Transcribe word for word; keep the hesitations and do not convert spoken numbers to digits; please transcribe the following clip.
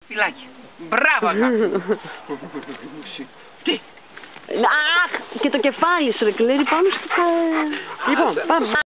φυλάκι. Μπράβο, αγάπη. Τι. Αχ, και το κεφάλι σου, ρε κλαίρι, πάνω στο... Λοιπόν, πάμε.